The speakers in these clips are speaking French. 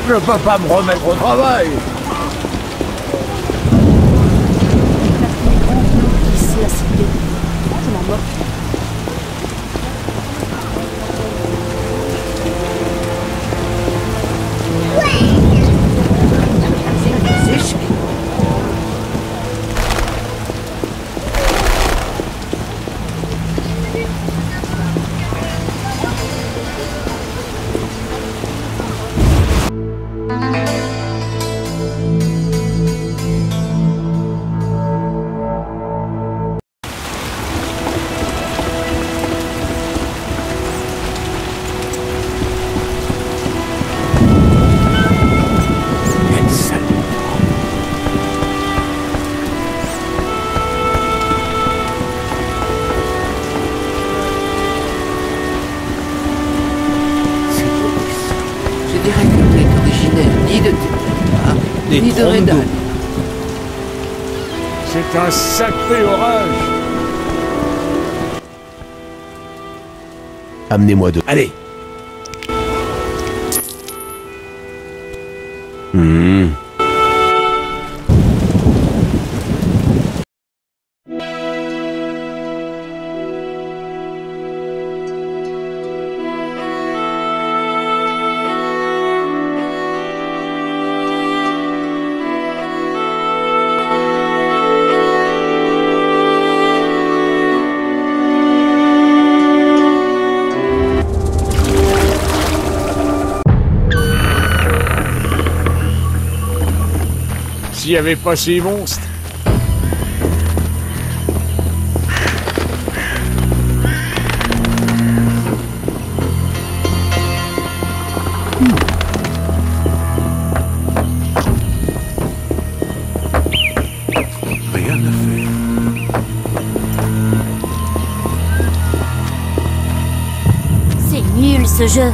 Je peux pas me remettre au travail. C'est la cité. Je m'en moque. C'est cher. Ni de Redan. C'est un sacré orage. Amenez-moi de... Allez. S'il n'y avait pas ces monstres. Rien à faire. C'est nul ce jeu.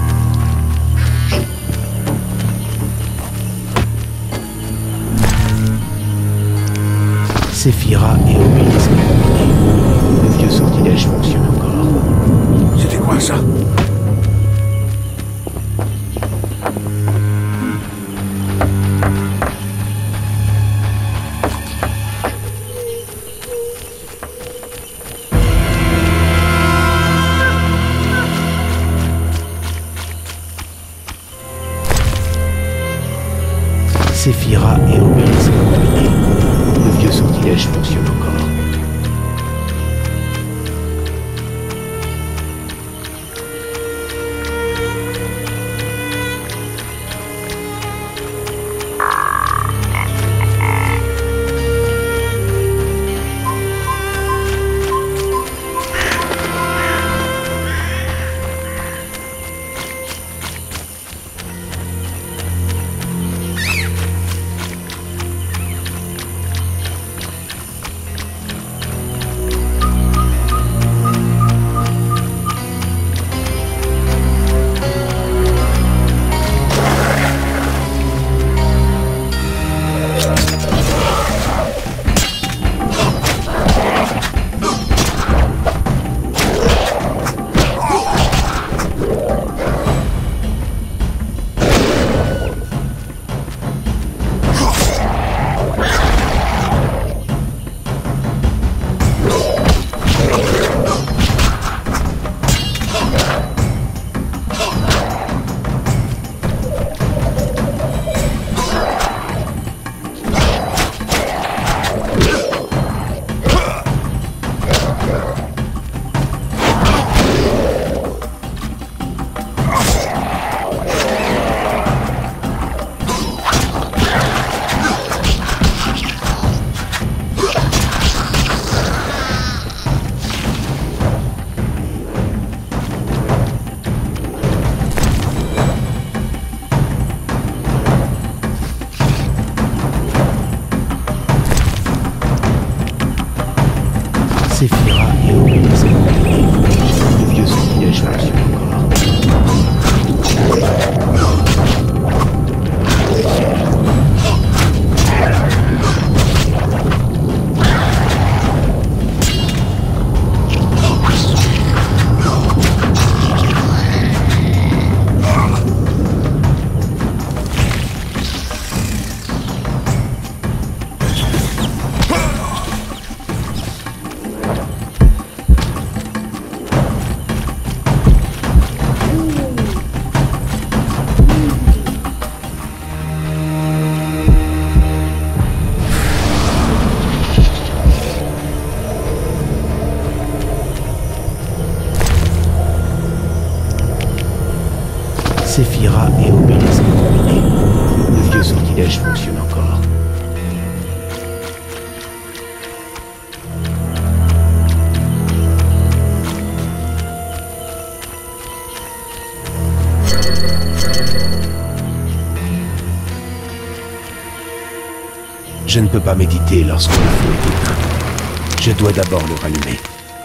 Séphira et Obélisque. Le vieux sortilège fonctionne encore. C'était quoi ça? Séphira et Obélisque. Le vieux sortilège fonctionne encore. Séphira et obélisque combinés. Le vieux sortilège fonctionne encore. Je ne peux pas méditer lorsque le feu est éteint. Je dois d'abord le rallumer.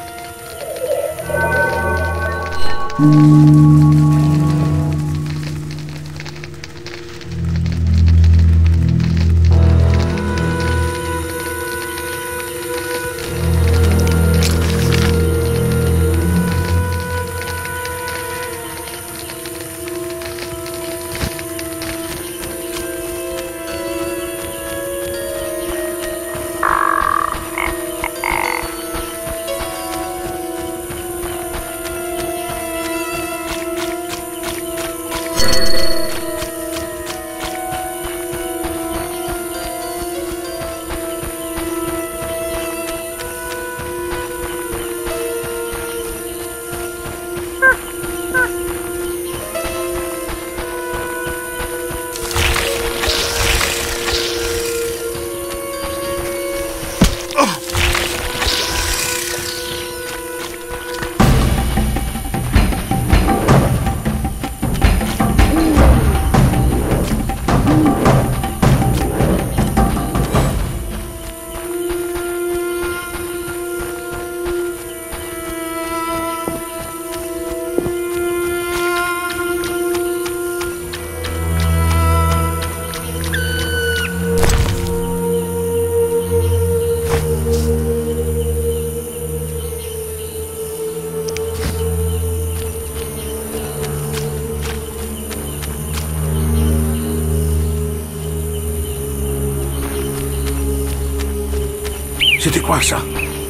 C'était quoi ça?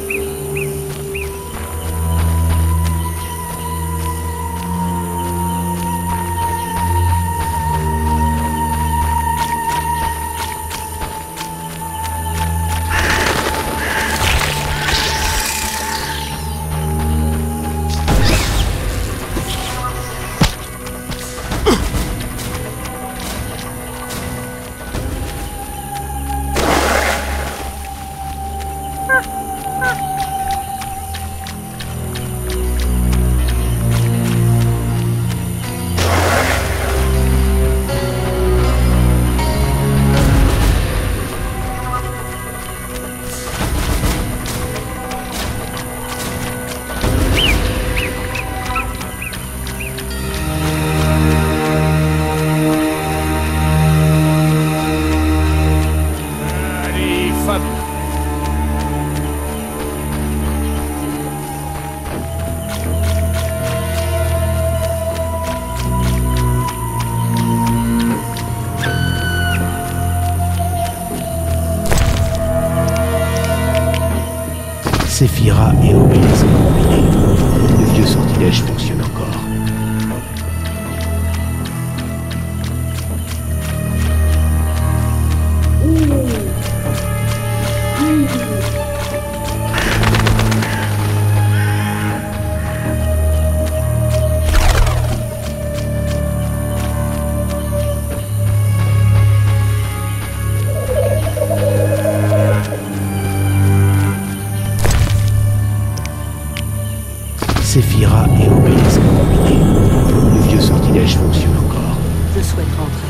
Séphira et obélisque combinés. Le vieux sortilège fonctionne encore. Séphira et obélisque combinés. Le vieux sortilège fonctionne encore. Je souhaite rentrer.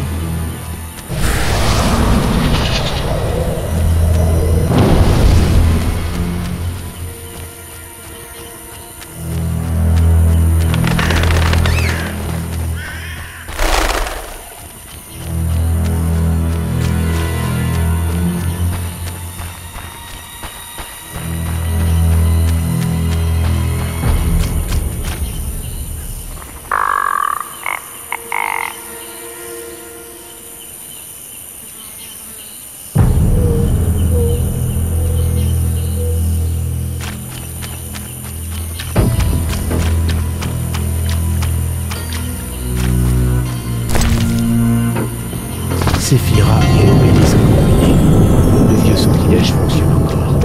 Séphira et obélisque combinés. Le vieux sortilège fonctionne encore.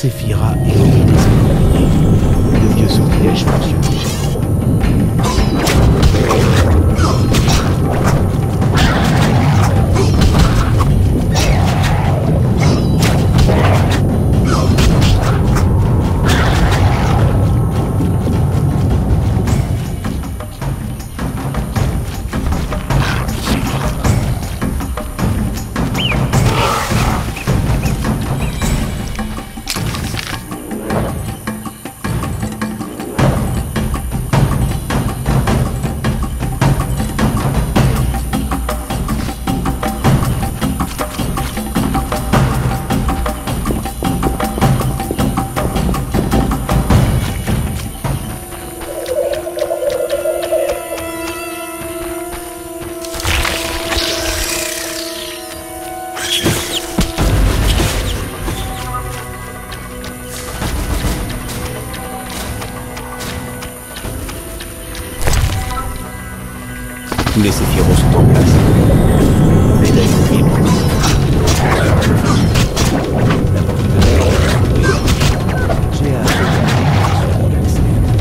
Séphira et Omid des Escaliers. Le vieux sortilège fonctionne déjà. Tous les séphiros sont en place. L'aide a été libre. La porte de l'air est ouverte. J'ai hâte de l'accès.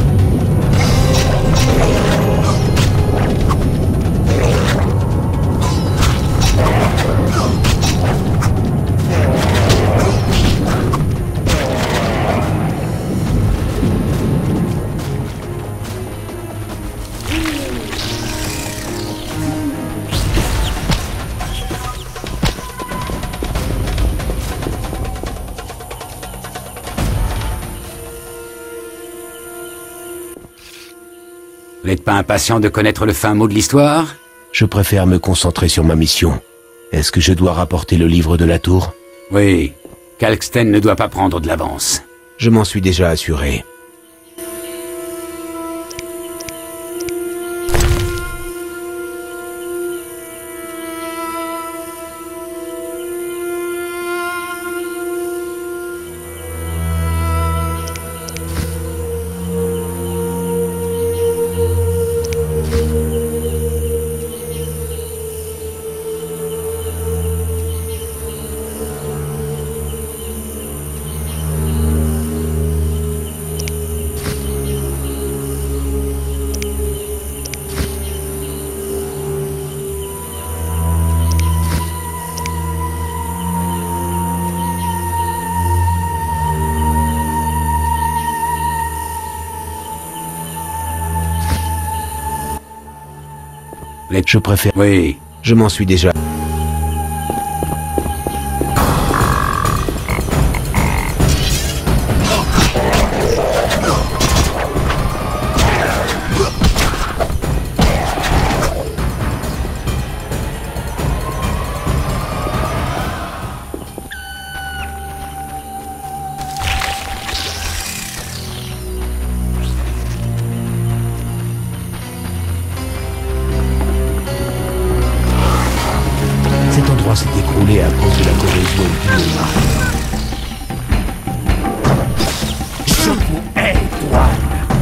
Vous n'êtes pas impatient de connaître le fin mot de l'histoire? Je préfère me concentrer sur ma mission. Est-ce que je dois rapporter le livre de la tour? Oui. Kalksten ne doit pas prendre de l'avance. Je m'en suis déjà assuré. Je préfère... Oui. Je m'en suis déjà... Cet endroit s'est écroulé à cause de la corrosion due au mar. Je vous hais, Douane.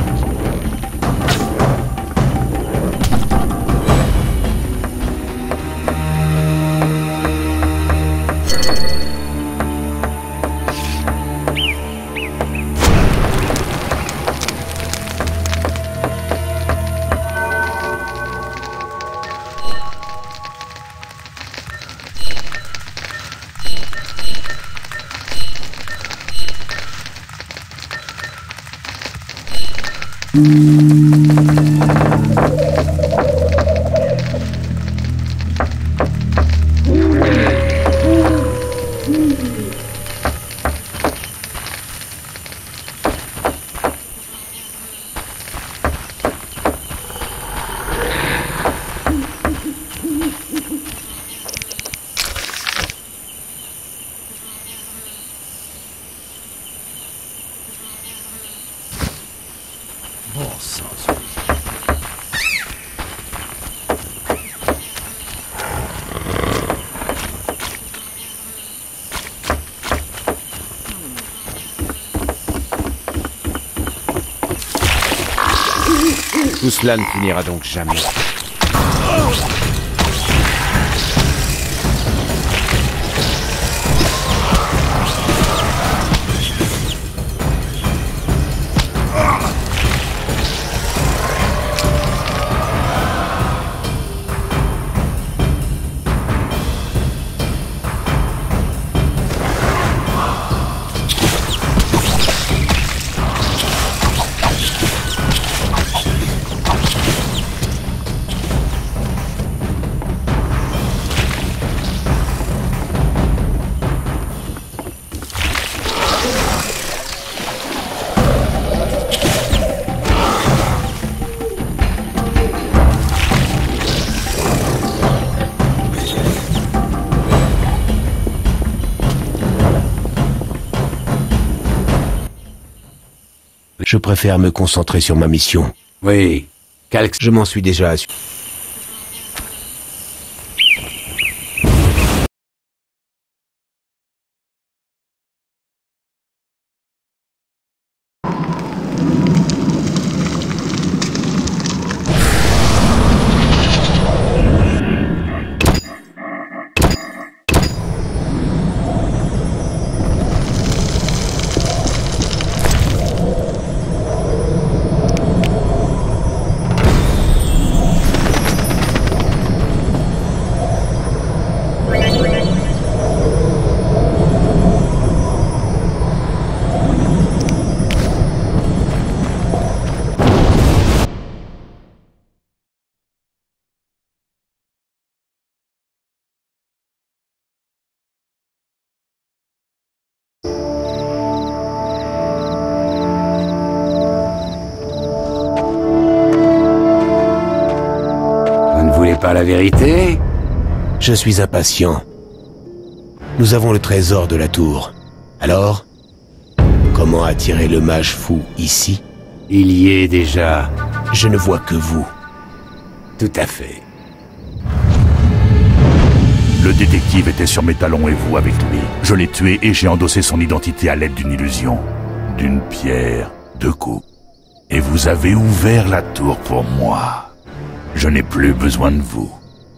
Bon sang. Tout cela ne finira donc jamais. Je préfère me concentrer sur ma mission. Oui, Je m'en suis déjà assuré. Vous ne voulez pas la vérité? Je suis impatient. Nous avons le trésor de la tour. Alors, comment attirer le mage fou ici? Il y est déjà. Je ne vois que vous. Tout à fait. Le détective était sur mes talons et vous avec lui. Je l'ai tué et j'ai endossé son identité à l'aide d'une illusion. D'une pierre, 2 coups. Et vous avez ouvert la tour pour moi. Je n'ai plus besoin de vous.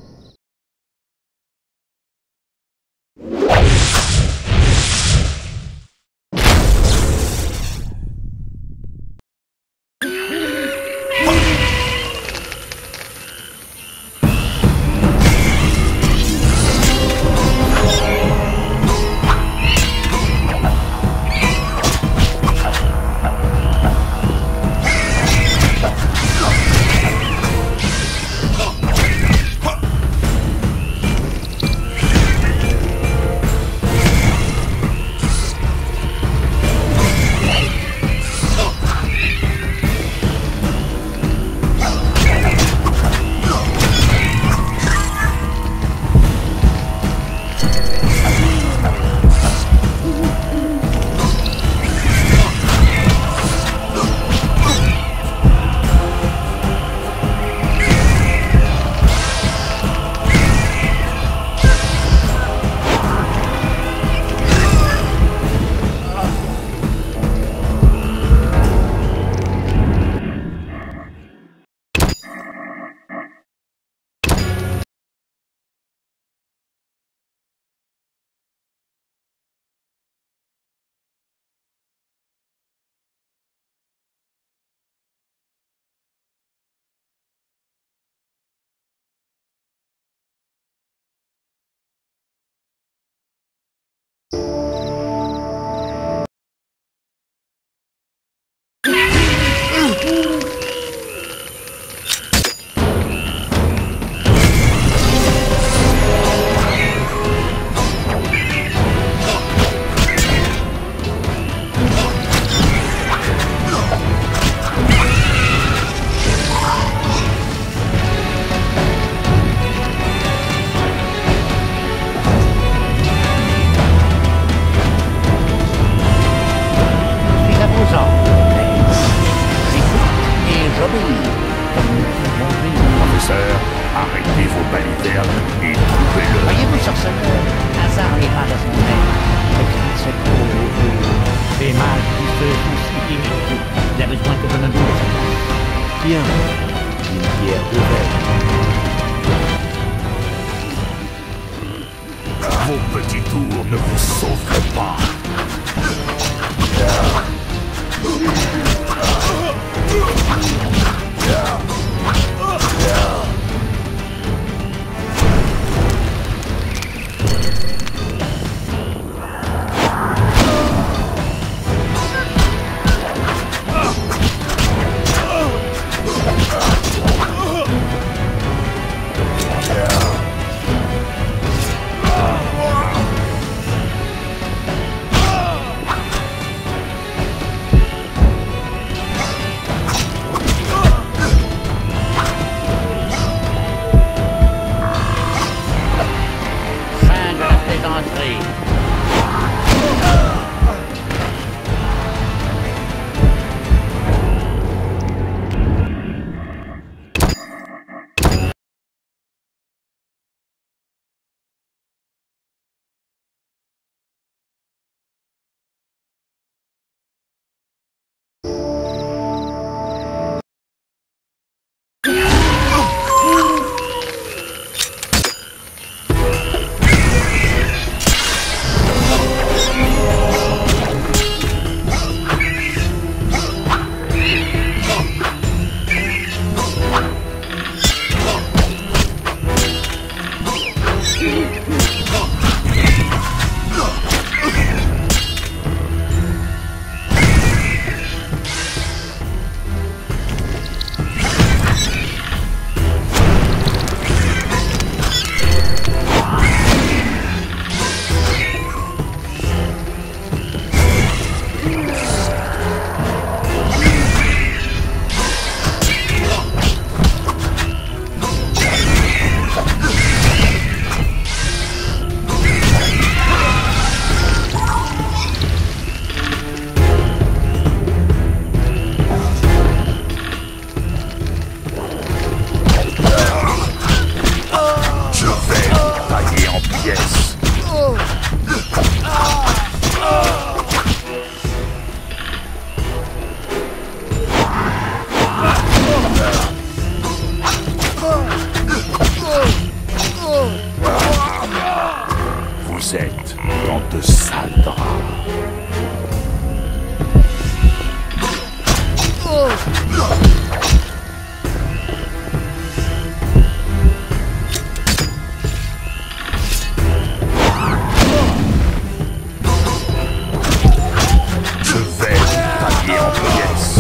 Arrêtez vos balivernes et trouvez-le. Voyez-vous sur ce monde, hasard n'ira de son aide. Écrit cette peau, des mages qui se sont si limités. Il a besoin que je me bouge. Bien. Une pierre de verre. Vos petits tours ne vous sauveraient pas. vous êtes dans de sales draps. Je vais vous tailler en pièces.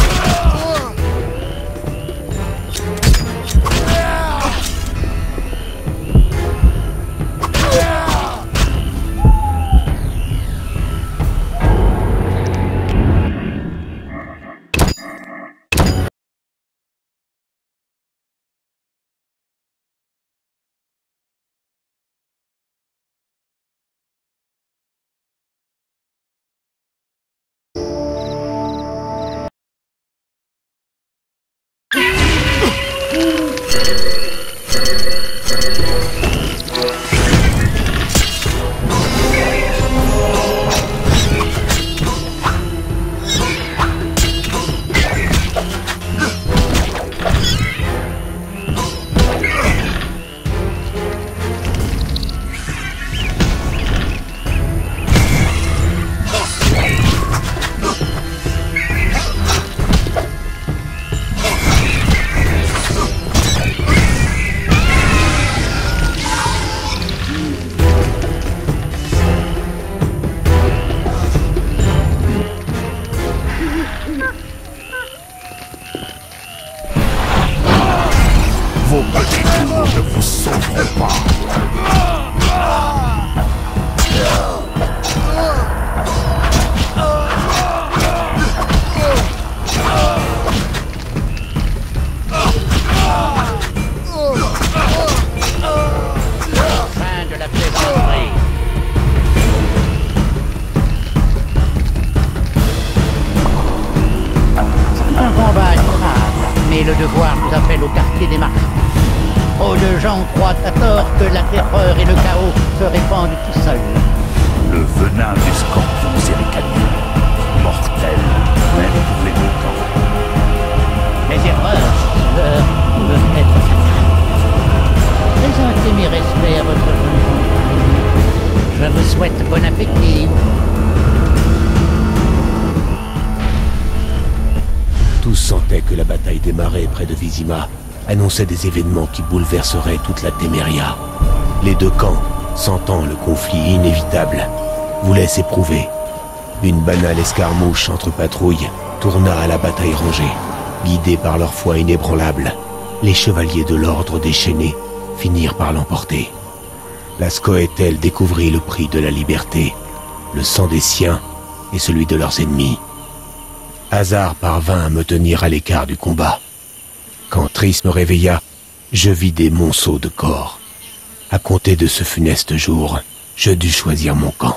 Vos petits tours ne vous sauveront pas. Fin de la plaisanterie. C'est un combat admirable, mais le devoir nous appelle au quartier des marchands. Trop de gens croient à tort que la terreur et le chaos se répandent tout seuls. Le venin des scorpions éricaniens, mortel, même pour les mutants. Les erreurs peuvent être fatales. Présentez mes respects à votre venue. Je vous souhaite bon appétit. Tous sentaient que la bataille démarrait près de Vizima annonçait des événements qui bouleverseraient toute la Téméria. Les deux camps, sentant le conflit inévitable, voulaient s'éprouver. Une banale escarmouche entre patrouilles tourna à la bataille rangée. Guidés par leur foi inébranlable, les chevaliers de l'ordre déchaîné finirent par l'emporter. La Scoëtelle découvrit le prix de la liberté, le sang des siens et celui de leurs ennemis. Hasard parvint à me tenir à l'écart du combat. Quand Triss me réveilla, je vis des monceaux de corps. À compter de ce funeste jour, je dus choisir mon camp.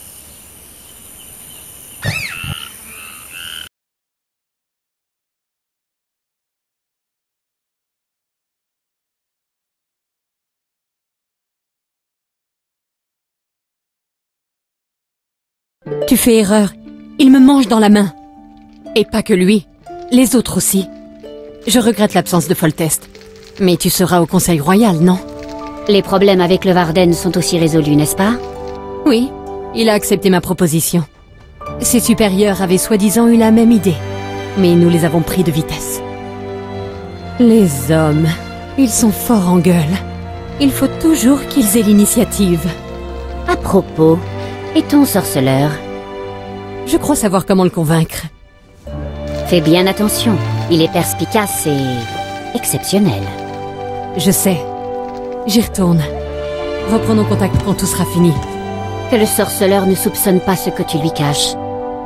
Tu fais erreur. Il me mange dans la main. Et pas que lui. Les autres aussi. Je regrette l'absence de Foltest. Mais tu seras au Conseil Royal, non? Les problèmes avec le Varden sont aussi résolus, n'est-ce pas? Oui, il a accepté ma proposition. Ses supérieurs avaient soi-disant eu la même idée. Mais nous les avons pris de vitesse. Les hommes, ils sont forts en gueule. Il faut toujours qu'ils aient l'initiative. À propos, et ton sorceleur? Je crois savoir comment le convaincre. Fais bien attention, il est perspicace et exceptionnel. Je sais. J'y retourne. Reprenons contact quand tout sera fini. Que le sorceleur ne soupçonne pas ce que tu lui caches.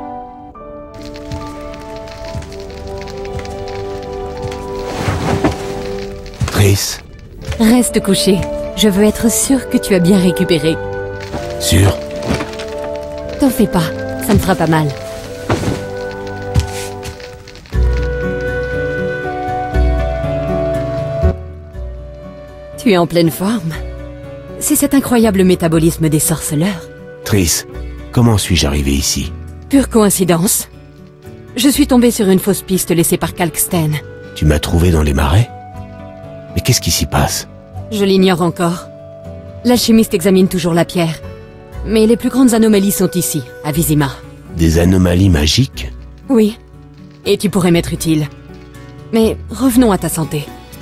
Triss, Reste couché. Je veux être sûre que tu as bien récupéré. sûr? T'en fais pas, ça me fera pas mal. Tu es en pleine forme. C'est cet incroyable métabolisme des sorceleurs. Triss, comment suis-je arrivé ici? Pure coïncidence. Je suis tombée sur une fausse piste laissée par Kalksten. Tu m'as trouvé dans les marais? Mais qu'est-ce qui s'y passe? Je l'ignore encore. L'alchimiste examine toujours la pierre. Mais les plus grandes anomalies sont ici, à Vizima. Des anomalies magiques? Oui. Et tu pourrais m'être utile. Mais revenons à ta santé.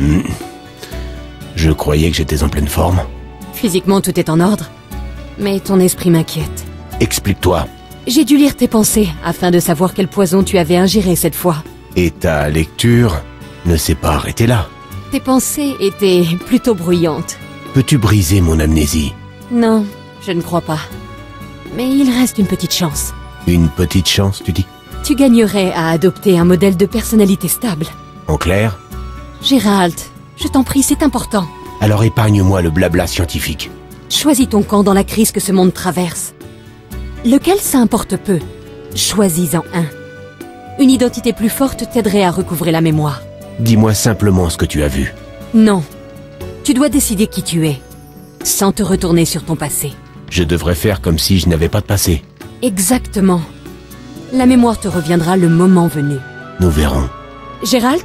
Je croyais que j'étais en pleine forme. Physiquement, tout est en ordre. Mais ton esprit m'inquiète. Explique-toi. J'ai dû lire tes pensées afin de savoir quel poison tu avais ingéré cette fois. Et ta lecture ne s'est pas arrêtée là. Tes pensées étaient plutôt bruyantes. Peux-tu briser mon amnésie? Non, je ne crois pas. Mais il reste une petite chance. Une petite chance, tu dis? Tu gagnerais à adopter un modèle de personnalité stable. En clair? Gérald, je t'en prie, c'est important. Alors épargne-moi le blabla scientifique. Choisis ton camp dans la crise que ce monde traverse. Lequel, ça importe peu. Choisis-en un. Une identité plus forte t'aiderait à recouvrer la mémoire. Dis-moi simplement ce que tu as vu. Non. Tu dois décider qui tu es, sans te retourner sur ton passé. Je devrais faire comme si je n'avais pas de passé. Exactement. La mémoire te reviendra le moment venu. Nous verrons. Gérald?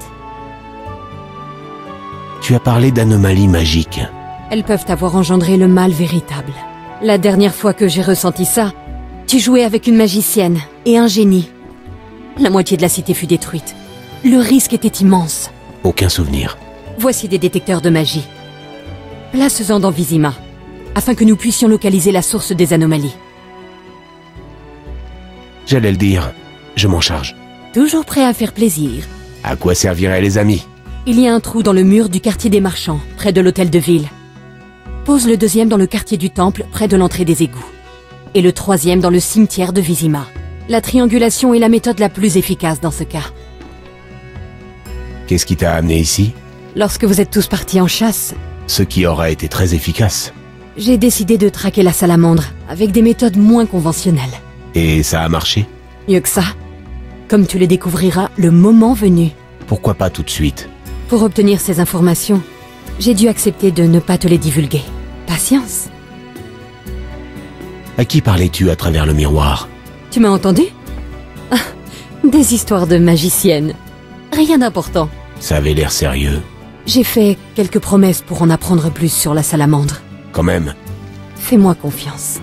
Tu as parlé d'anomalies magiques. Elles peuvent avoir engendré le mal véritable. La dernière fois que j'ai ressenti ça, tu jouais avec une magicienne et un génie. La moitié de la cité fut détruite. Le risque était immense. Aucun souvenir. Voici des détecteurs de magie. Place-en dans Vizima, afin que nous puissions localiser la source des anomalies. J'allais le dire. Je m'en charge. Toujours prêt à faire plaisir. À quoi serviraient les amis? Il y a un trou dans le mur du quartier des marchands, près de l'hôtel de ville. Pose le deuxième dans le quartier du temple, près de l'entrée des égouts. Et le troisième dans le cimetière de Vizima. La triangulation est la méthode la plus efficace dans ce cas. Qu'est-ce qui t'a amené ici? Lorsque vous êtes tous partis en chasse, Ce qui aura été très efficace. j'ai décidé de traquer la salamandre, avec des méthodes moins conventionnelles. Et ça a marché? Mieux que ça. Comme tu le découvriras le moment venu. Pourquoi pas tout de suite? Pour obtenir ces informations, j'ai dû accepter de ne pas te les divulguer. Patience. À qui parlais-tu à travers le miroir? Tu m'as entendu? Ah, des histoires de magicienne. Rien d'important. Ça avait l'air sérieux. J'ai fait quelques promesses pour en apprendre plus sur la salamandre. Quand même. Fais-moi confiance.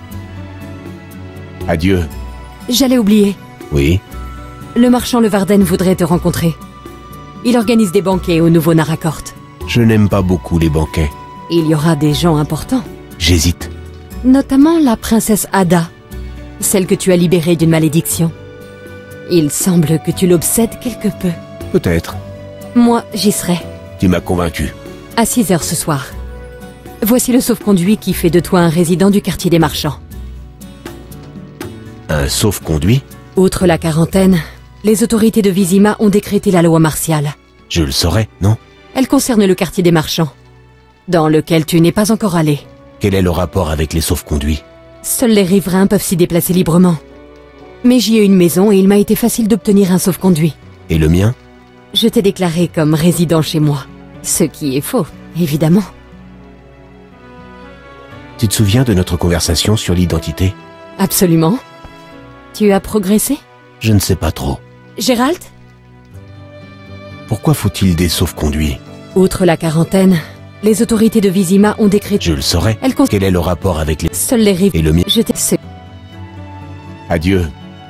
Adieu. J'allais oublier. Oui? Le marchand Levarden voudrait te rencontrer. Il organise des banquets au nouveau Narakort. Je n'aime pas beaucoup les banquets. Il y aura des gens importants. J'hésite. Notamment la princesse Ada. Celle que tu as libérée d'une malédiction. Il semble que tu l'obsèdes quelque peu. Peut-être. Moi, j'y serai. Tu m'as convaincu. À 6 heures ce soir. Voici le sauf-conduit qui fait de toi un résident du quartier des marchands. Un sauf-conduit? Outre la quarantaine, les autorités de Vizima ont décrété la loi martiale. Je le saurais, non? Elle concerne le quartier des marchands, dans lequel tu n'es pas encore allé. Quel est le rapport avec les sauf-conduits? Seuls les riverains peuvent s'y déplacer librement. Mais j'y ai une maison et il m'a été facile d'obtenir un sauf-conduit. Et le mien? Je t'ai déclaré comme résident chez moi. Ce qui est faux, évidemment. Tu te souviens de notre conversation sur l'identité? Absolument. Tu as progressé? Je ne sais pas trop. Gérald? Pourquoi faut-il des sauf-conduits? Outre la quarantaine, les autorités de Vizima ont décrété... Je le saurais. Quel est le rapport avec les... Seuls les riverains... Et le mien? Je t'ai... Adieu.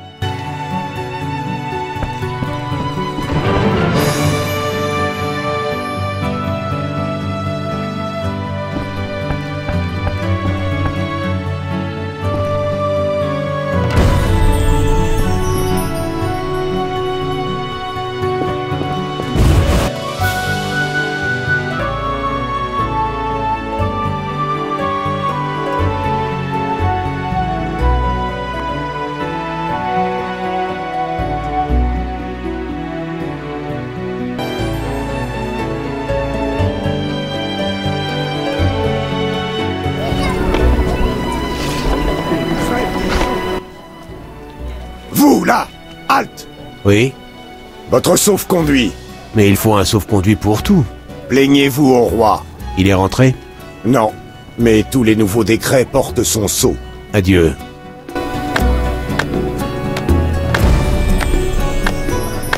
Vous, là! Halte! Oui? Votre sauf-conduit! Mais il faut un sauf-conduit pour tout. Plaignez-vous au roi! Il est rentré? Non, mais tous les nouveaux décrets portent son sceau. Adieu.